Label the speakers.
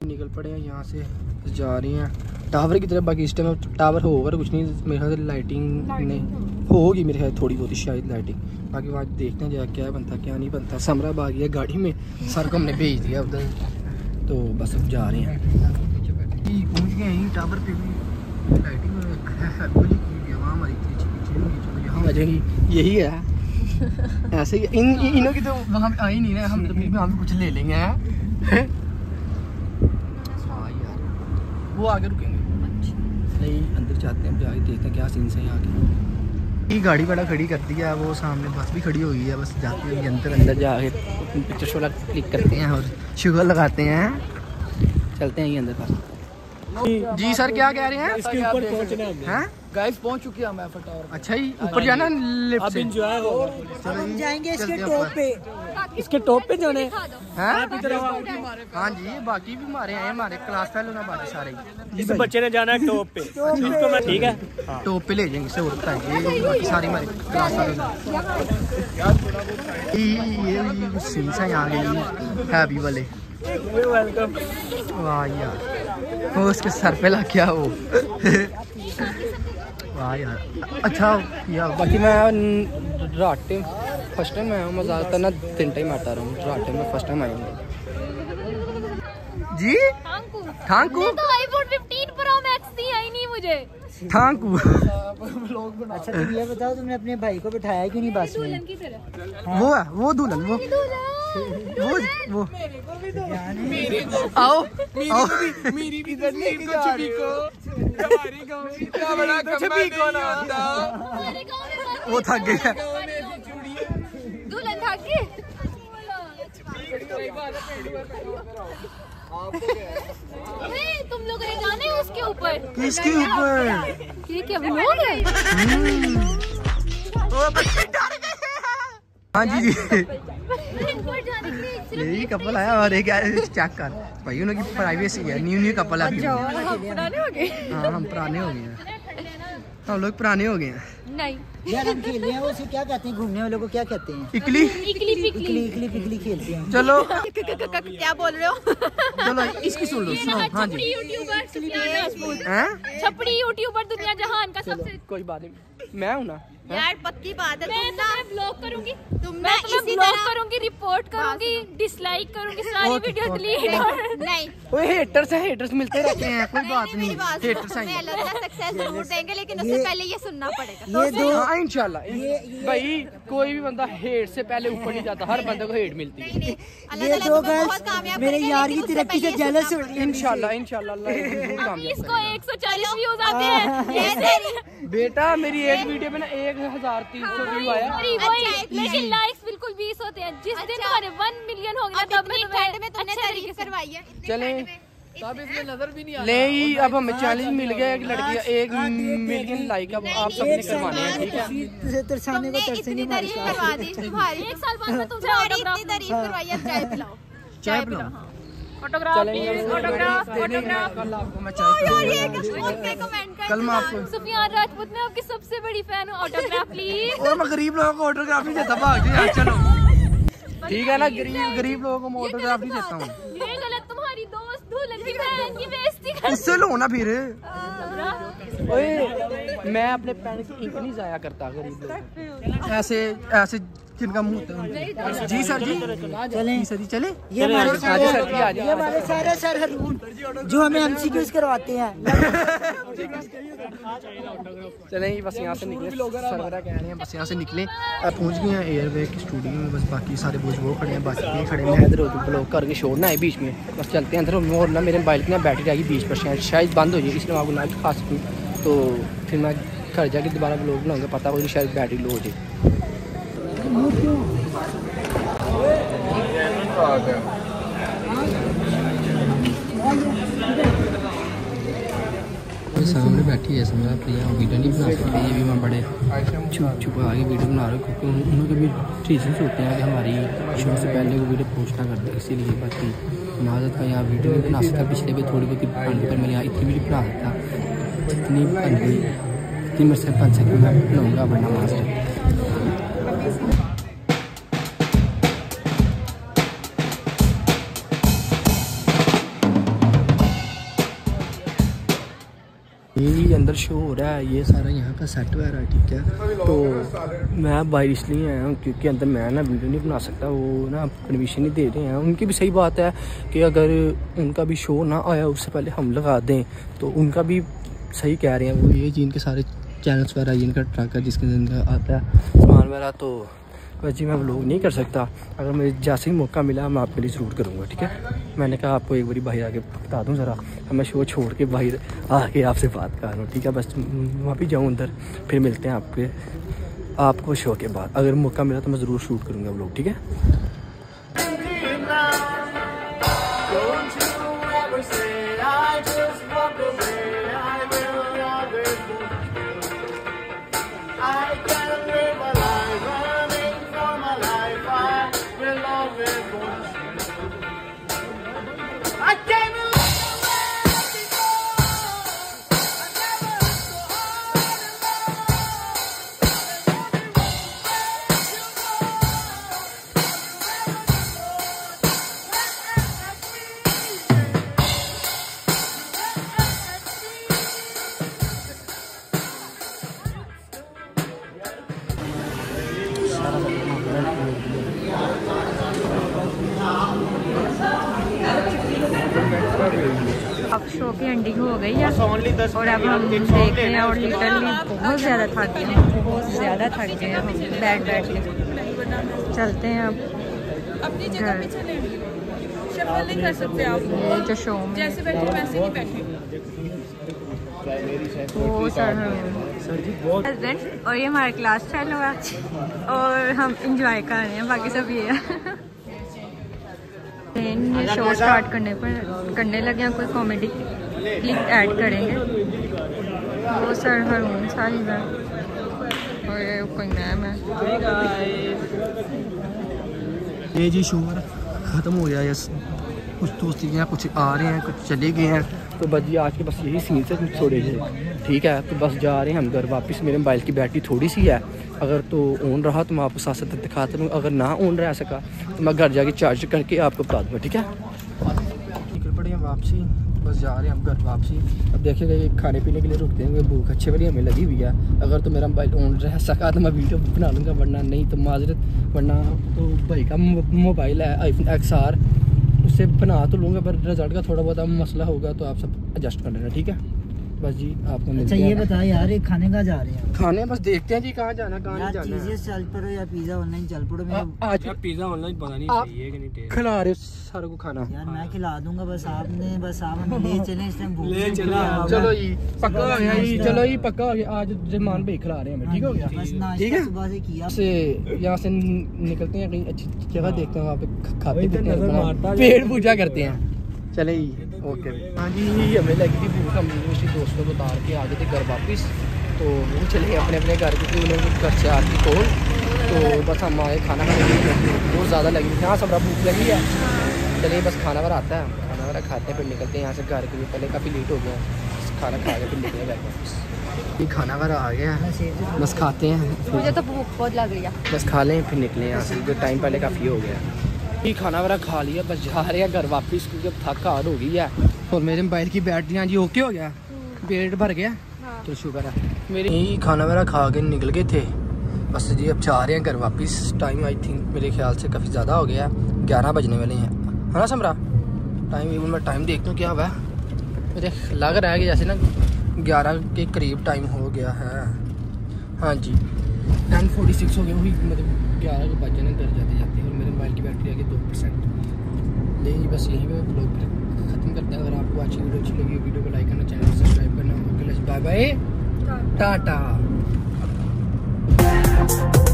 Speaker 1: निकल पड़े हैं यहाँ से, जा रही हैं टावर की तरफ। बाकी इस टाइम टावर होगा कुछ नहीं, मेरे ख्याल से लाइटिंग नहीं होगी, मेरे ख्याल थोड़ी बहुत शायद लाइटिंग। बाकी वहाँ देखते हैं जरा क्या बनता क्या नहीं बनता। समरा बाग है गाड़ी में, सर को हमने भेज दिया उधर, तो बस अब जा रहे हैं। पहुँच गए यहीं टावर पे भी, लाइटिंग वहाँ हमारी यहाँ आ जाएगी, यही है ऐसे ही। इनों की तो वहाँ पे आई नहीं ना, हम तो फिर भी हम कुछ ले लेंगे हैं। हाँ यार वो आगे रुकेंगे नहीं, अंदर जाते हैं, जाके देखते हैं क्या सीन है यहाँ के। ये गाड़ी बड़ा खड़ी कर दिया है, वो सामने बस भी खड़ी हुई है, बस जाते हैं अंदर जाके पिक्चर शो क्लिक करते हैं और शुगर लगाते हैं, चलते हैं ये अंदर पास। जी सर क्या कह रहे हैं?
Speaker 2: इसके ऊपर पहुंचना है
Speaker 1: गाइस, पहुंच चुके हैं हम एफर्ट टावर। अच्छा ही ऊपर जाना लिफ्ट से?
Speaker 2: एंजॉय होगा।
Speaker 3: हम जाएंगे इसके टॉप पे,
Speaker 2: इसके टॉप पे जाने हैं।
Speaker 1: हाँ जी, बाकी भी हमारे हैं, हमारे क्लास फेलो ना बाकी सारे।
Speaker 2: इस बच्चे ने जाना है टॉप पे, इसको मैं ठीक है
Speaker 1: टॉप पे ले जाएंगे, इससे और बताएंगे बाकी सारी हमारे क्लास फेलो। ये सीन है यहाँ के हैवी वाले।
Speaker 2: वेलकम।
Speaker 1: वाह यार, वो उसके सर पे लग गया वो। वाह यार अच्छा यार। बाकी मैं रात टाइम फर्स्ट टाइम आया हूँ, मजा आता ना 3 टाइम आता रहा हूँ, रात टाइम में फर्स्ट टाइम आया हूँ जी। थांकू
Speaker 4: तो iPhone 15 Pro Max थी आई नहीं मुझे।
Speaker 1: थांकू।
Speaker 3: अच्छा तुम ये बताओ, तुमने अपने भाई को बिठाया क्यों नहीं बस में?
Speaker 1: वो है वो दुल्हन, वो आओ
Speaker 5: मेरी भी छवि को हमारे गांव में इतना बड़ा छवि को ना आता।
Speaker 1: वो थक गया,
Speaker 4: दुल्हन थक गई। तुम लोग ने जाने उसके ऊपर?
Speaker 1: किसके ऊपर?
Speaker 4: ये क्या व्लॉग है?
Speaker 1: हाँ जी जी यही कपल आया और एक चेक कर भाई, उनकी प्राइवेसी है। न्यू कपल है।
Speaker 4: पुराने हो गए?
Speaker 1: हाँ हम पुराने हो गए हैं, हम लोग पुराने हो गए हैं।
Speaker 4: नहीं
Speaker 3: यार हम खेल रहे हैं, वो उसे क्या कहते हैं, घूमने वालों को क्या कहते हैं?
Speaker 1: इकली
Speaker 3: इकली खेलते हैं।
Speaker 1: चलो
Speaker 4: क्या बोल रहे हो?
Speaker 1: चलो इसकी सुन लो, सुनो। हाँ जी,
Speaker 4: छपड़ी यूट्यूबर दुनिया जहान का सबसे।
Speaker 1: कोई बात नहीं, मैं हूँ ना
Speaker 4: यार पक्की बात है। मैं ब्लॉग करूंगी, मैं ब्लॉग करूंगी, रिपोर्ट करूंगी, डिसलाइक करूंगी, सारी वीडियो डिलीट। नहीं
Speaker 1: वो हेटर्स हैं, हेटर्स मिलते रहते हैं, कोई बात नहीं। हेटर्स हैं,
Speaker 4: सक्सेस जरूर देंगे, लेकिन उससे पहले ये सुनना पड़ेगा।
Speaker 3: ये दो
Speaker 1: हाँ इंशाल्लाह। भाई कोई भी बंदा हेट से पहले ऊपर नहीं जाता, हर बंदे को हेट मिलती है।
Speaker 3: ये दो गर्ल्स मेरे यार की तरक्की से जेलस हो रही है।
Speaker 1: इंशाल्लाह इंशाल्लाह
Speaker 4: इसको 140 व्यूज आते हैं।
Speaker 1: बेटा मेरी एक वीडियो में ना 1300 व्यू आया,
Speaker 4: लेकिन लाइक्स बिल्कुल 20 होते हैं। जिस दिन तुम्हारे 1 मिलियन हो गया तब मैं तुमने तारीफ करवाई है।
Speaker 1: चले
Speaker 5: तब इसमें नजर भी नहीं
Speaker 1: ले ही। अब हमें चैलेंज मिल गया कि लड़की 1 मिलियन लाइक अब आप सबने करवाने हैं, ठीक है?
Speaker 3: तरसाने को तरसे नहीं मारी।
Speaker 4: तुम्हारी 1 साल बाद में तुमसे ऑटोग्राफ तारीफ करवाई है। चाय पिलाओ,
Speaker 1: चाय पिलाओ।
Speaker 4: ऑटोग्राफ ऑटोग्राफ
Speaker 1: कल आपको मैं चाय पिलाऊंगा। कल मैं आपको
Speaker 4: सुफियान राजपूत, मैं आपकी सबसे बड़ी फैन हूँ। Autograph please.
Speaker 1: और मैं गरीब लोगों को ऑटोग्राफ नहीं देता, भाग जाओ यार। चलो ठीक है ना, गरीब लोगों को मैं ऑटोग्राफ नहीं देता हूँ।
Speaker 4: ये गलत, तुम्हारी दोस्त दुल्हन की बहन की बेइज्जती कर।
Speaker 1: उससे लो ना फिर। ओए मैं अपने पेन की इंक नहीं जाया करता, गरीब लोग ऐसे जिनका मुंह होता है। जी सर जी
Speaker 3: चलें
Speaker 1: सर जी चले।
Speaker 3: ये हमारे
Speaker 1: सारे
Speaker 3: सर हरून जो हमें एमसीक्यूज करवाते हैं।
Speaker 1: चलें बस यहाँ से निकले, सरवरा कह रहे हैं बस यहाँ से निकले। पहुँच गए हैं एयरवे के स्टूडियो में, बस बाकी सारे बोझ वो खड़े हैं, बाकी ये खड़े हैं। मैं इधर ब्लॉग करके छोड़ना है बीच में, बस चलते हैं अंदर। और ना मेरे मोबाइल की ना बैटरी रहेगी 20%, शायद बंद हो जाएगी, इसलिए मैं आपको ना खा सकूँ। तो फिर मैं घर जाके दोबारा ब्लॉग बनाऊँगा, पता कोई नहीं, शायद बैटरी लो हो जाए। सामने बैठी है समझा प्रिया, वीडियो नहीं बना सकती। ये भी मैं बड़े छुपा के वीडियो बना रहा हूँ, क्योंकि उनके भी रीजन्स होते हैं कि हमारी शो से पहले वो वीडियो पोस्ट ना करते, इसीलिए। बाकी नाजत का यहाँ वीडियो नहीं बना सकता, पिछले भी थोड़ी बहुत पर मैं यहाँ इतनी भी नहीं बना सकता, जितनी बन गई इतनी मेरे से बन सके मैं बनाऊँगा अपना मास्टर। ये अंदर शो हो रहा है, ये सारा यहाँ का सेट वगैरह है, ठीक है। तो मैं बाहर इसलिए आया हूँ क्योंकि अंदर मैं ना वीडियो नहीं बना सकता, वो ना परमिशन नहीं दे रहे हैं। उनकी भी सही बात है कि अगर उनका भी शो ना आया उससे पहले हम लगा दें, तो उनका भी सही कह रहे हैं वो। ये जिनके सारे चैनल्स वगैरह, जिनका ट्रक है, जिसके जिनका आता है सामान वगैरह, तो बस जी मैं व्लॉग नहीं कर सकता। अगर मुझे जैसे ही मौका मिला मैं आपके लिए ज़रूर करूँगा, ठीक है। मैंने कहा आपको एक बारी बाहर आके बता दूँ ज़रा, मैं शो छोड़ के बाहर आके आपसे बात कर रहा हूँ, ठीक है। बस वहाँ भी जाऊँ अंदर, फिर मिलते हैं आपको शो के बाद। अगर मौका मिला तो मैं ज़रूर शूट करूँगा व्लॉग, ठीक है।
Speaker 6: अब शो की एंडिंग हो गई है और अब हम देख रहे हैं और लिटरली बहुत ज़्यादा थक गए हैं, बहुत ज़्यादा थक गए हैं हम बैठ के। चलते हैं अब
Speaker 7: अपनी जगह पे चले, शफल नहीं कर सकते आप,
Speaker 6: ये जो शो में
Speaker 7: जैसे बैठे वैसे नहीं बैठे।
Speaker 6: वो सर हस्बैंड और ये हमारे क्लास फेलो है और हम इंजॉय कर रहे हैं, बाकी सब ये है। ये शो स्टार्ट करने लगे हैं, कोई कॉमेडी क्लिप ऐड करेंगे। वो सर हरून साहिब है और ये कोई मैम है।
Speaker 1: ये जी शो ख़त्म हो गया, यस कुछ दोस्ती हैं, कुछ आ रहे हैं, कुछ चले गए हैं। तो बस ये आज के बस यही सीन से थोड़े से, ठीक है। तो बस जा रहे हैं हम घर वापस। मेरे मोबाइल की बैटरी थोड़ी सी है, अगर तो ऑन रहा तो मैं आपको साथ साथ दिखाता हूँ, अगर ना ऑन रह सका तो मैं घर जाके चार्ज करके आपको बता दूँगा, ठीक है। निकल पड़े हैं वापसी, बस जा रहे हैं हम घर वापसी। अब देखिएगा ये खाने पीने के लिए रुकते हैं, भूख अच्छे वाली हमें लगी हुई है। अगर तो मेरा मोबाइल ऑन रह सका तो मैं वीडियो बना लूँगा, वरना नहीं तो माजरत। वरना तो भाई का मोबाइल है iPhone XR, उससे बना तो लूँगा, पर रिजल्ट का थोड़ा बहुत मसला होगा तो आप सब एडजस्ट कर लेना, ठीक है। बस जी आपको
Speaker 3: अच्छा ये बता यार, ये खाने कहाँ जा रहे हैं?
Speaker 1: खाने बस देखते हैं जी कहाँ जाना, कहाँ नहीं जाना।
Speaker 3: चीजें चल पड़ो या पिज्जा ऑनलाइन चल पड़ो।
Speaker 1: आज
Speaker 2: पिज्जा ऑनलाइन पता नहीं सही है कि नहीं, टेस्ट
Speaker 1: खिला रहे हो सारे को खाना।
Speaker 3: यार मैं खिला दूंगा, बस आप हमें ले चलें, इस टाइम
Speaker 2: ले चला।
Speaker 1: चलो जी पक्का हो गया जी, चलो जी पक्का हो गया। आज जमान भाई खिला रहे हैं हमें, ठीक हो गया।
Speaker 3: बस
Speaker 1: ठीक
Speaker 3: नाश्ता
Speaker 1: है,
Speaker 3: सुबह से किया।
Speaker 1: से यहाँ से निकलते हैं, कहीं अच्छी जगह देखते हैं, वहाँ पे खाते पीते
Speaker 2: नजर मारता
Speaker 1: हैं,
Speaker 2: है।
Speaker 1: पेड़ पूजा करते हैं। चले जी, ओके। हाँ जी हमें लगी थी भूख, हम उसी दोस्तों को उतार के आ गए थे घर वापस। तो वो चले गए अपने अपने घर, क्योंकि उन्हें घर से आती कॉल। तो बस हम आए खाना खाने के लिए, बहुत ज़्यादा लगी थी। हाँ सब भूख लगी है, चलिए बस खाना वगैरह आता है, खाना वगैरह खाते हैं, फिर निकलते हैं यहाँ से घर के लिए। पहले काफ़ी लेट हो गया, खाना खा के फिर निकले घर वापस। ये खाना वगैरह आ गया है, बस खाते हैं।
Speaker 6: मुझे तो भूख बहुत लग रही है,
Speaker 1: बस खा लें फिर निकले यहाँ से, जो टाइम पहले काफ़ी हो गया। ये खाना वगैरह खा लिया, बस जा रहे हैं घर वापस, क्योंकि अब थक हार हो गई है। और मेरे मोबाइल की बैटरी जी ओके हो गया, पेट भर गया, तो शुक्र है। मेरे यही खाना वगैरह खा के निकल गए थे, बस जी अब जा रहे हैं घर वापस। टाइम आई थिंक मेरे ख्याल से काफ़ी ज़्यादा हो गया है, 11 बजने वाले हैं, है ना समरा? टाइम इवन मैं टाइम देखता हूँ क्या हुआ है, मुझे लग रहा है कि जैसे ना 11 के करीब टाइम हो गया है। हाँ जी 10:46 हो गया, वही मतलब 11 के बजे ना घर जाते जाते। और मेरे मोबाइल की बैटरी आ गई 2%। लेकिन बस यही मैं ब्लॉग ख़त्म करते हैं। अगर आपको अच्छी वीडियो अच्छी लगी, वीडियो को लाइक करना, चैनल सब्सक्राइब करना। Bye bye, Tata.